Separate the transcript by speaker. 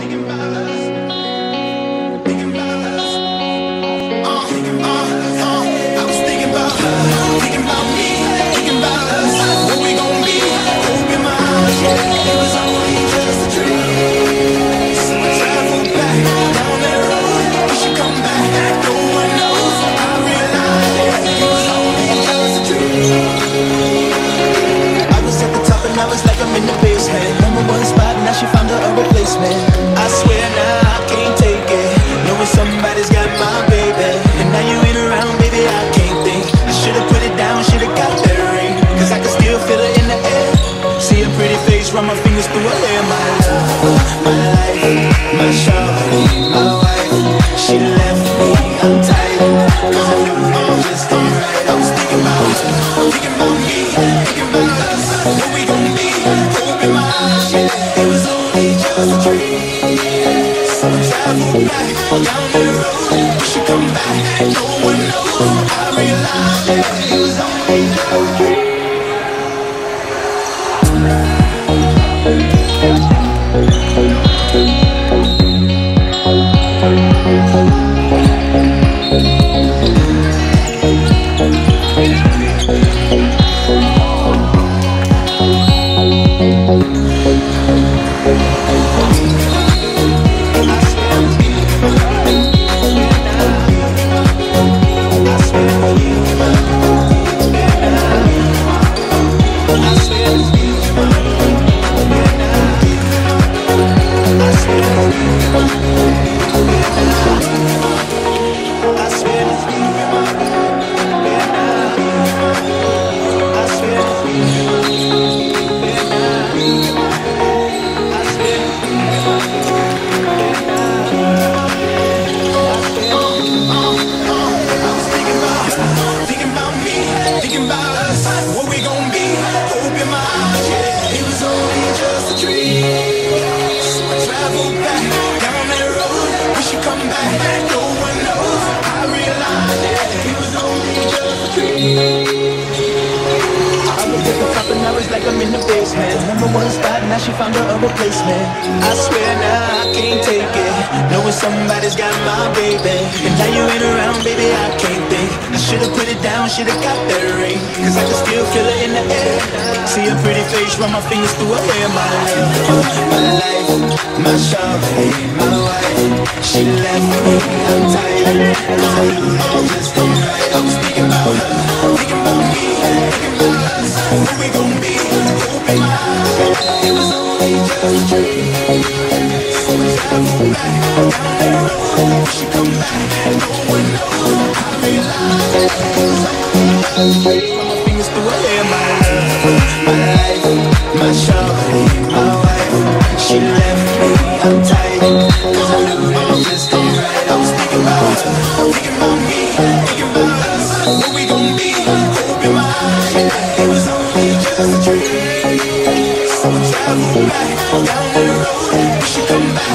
Speaker 1: Run my fingers through her hair. My love, my life, my shawty, my wife. She left me untied, cause I knew it just ain't right. I was thinking about me, thinking about us. What we gon' be, hope in my eyes. Yeah, it was only just a dream. So I travel back down the road. We should come back, no one knows. I realized that it was only just a dream. Like I'm in the basement, number one spot, now she found her a replacement. I swear now I can't take it, knowing somebody's got my baby. And now you ain't around, baby, I can't think. I should've put it down, should've got that ring, cause I can still feel it in the air. See her pretty face, run my fingers through her hair. My life, my shawty, my wife. She left me untied, cause I knew it just ain't right. I was thinking about her, thinking about me, thinking about us. What we gon' be, hope in my eyes. It was only just a dream. So we travel back down that road. We should come back, no one knows. I realized that it was only just a dream. Run my fingers through her hair. My love, my life, my shawty, my wife. She left me untied, cause I knew it just ain't right. I was thinking about her, thinking about me, thinking about us. What we gon' be, hope in my eyes. It was only just a dream. So I travel back down the road. We should come back.